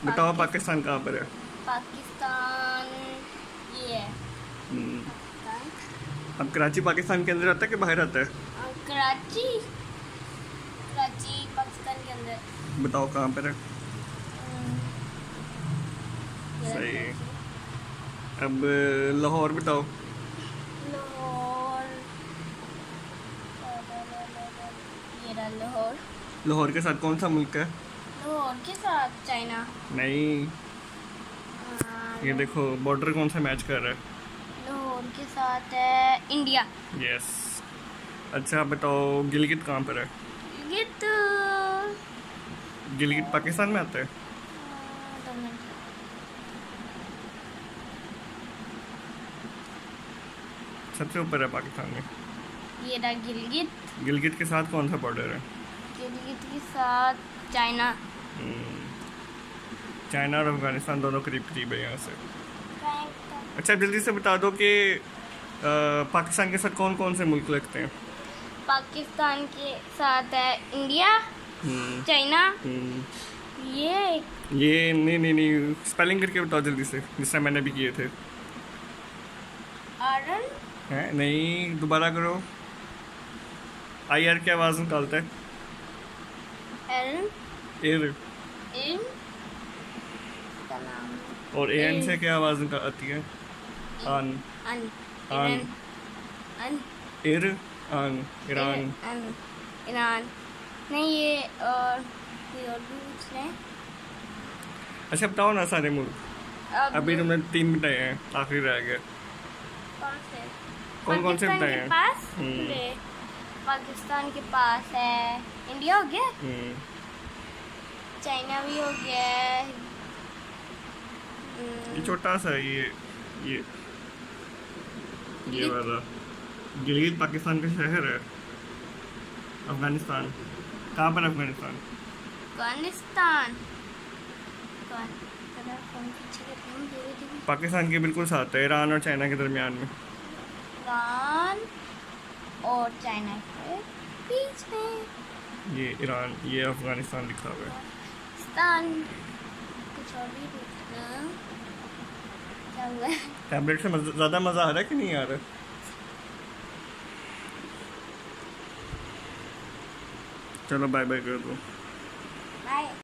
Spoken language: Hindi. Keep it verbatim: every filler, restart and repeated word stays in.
बताओ पाकिस्तान कहाँ पर है? पाकिस्तान ये है। हम्म, पाकिस्तान अब कराची पाकिस्तान के अंदर आता है कि बाहर आता है? अ, कराची कराची पाकिस्तान के अंदर। बताओ कहाँ पर है? अम, ये रहा सही। कराची। अब लाहौर बताओ। लाहौर ये रहा लाहौर। लाहौर के साथ कौन सा मुल्क है? लाहौर के साथ चाइना। नहीं, अ, ये देखो बॉर्डर कौन सा मैच कर रहा है। लाहौर के साथ है इंडिया। यस। अच्छा बताओ गिलगित कहाँ पर है? ये तो गिलगित पाकिस्तान में आता है? अ, दो मिनट। सबसे ऊपर है पाकिस्तान में। ये रहा गिलगित। गिलगित के साथ कौन सा बॉर्डर है? गिलगित के साथ चाइना। हम्म, चाइना और अफगानिस्तान दोनों करीब करीब है यहाँ से। अच्छा जल्दी से बता दो कि अ, पाकिस्तान के साथ कौन कौन से मुल्क लगते हैं? पाकिस्तान के साथ है इंडिया, हम्म, चाइना, हम्म, ये ये नहीं नहीं नहीं स्पेलिंग करके बताओ जल्दी से, जिससे मैंने भी किए थे। आरन हैं नहीं, दोबारा करो। आई आर की आवाज़ निकालता है। एल एर। इन का नाम और ए एन ए- से क्या आवाज़ निकाल आती है? आन। अन आन। ईरान अन एर। आन। ईरान। अन ईरान नहीं ये और ये और भी कुछ है। अच्छा बताओ ना सारे मुल्क। अब अभी तुमने तीन बताए हैं, आखिरी रह गया। कौन से कौन कौन से पाकिस्तान बताए के हैं? पास हम्म। ले, पाकिस्तान के पास है इंडिया हो गया, हम्म, चाइना भी हो गया है, ये हम्म, छोटा सा है, ये ये ये वाला गिलगित पाकिस्तान का शहर है। अफगानिस्तान कहाँ पर है? अफगानिस्तान अफगानिस्तान कौन कौन कौन पीछे के कौन धीरे धीरे पाकिस्तान के बिल्कुल साथ है, ईरान और चाइना के दरमियान में। ईरान और चाइना के बीच में ये ईरान, ये अफगानिस्तान लिखा हुआ है। पाकिस्तान कुछ और भी देखना क्या हुआ है। टैबलेट से मज़ा- ज़्यादा मज़ा आ रहा है कि नहीं आ रहा? चलो बाय बाय कर दो। बाय।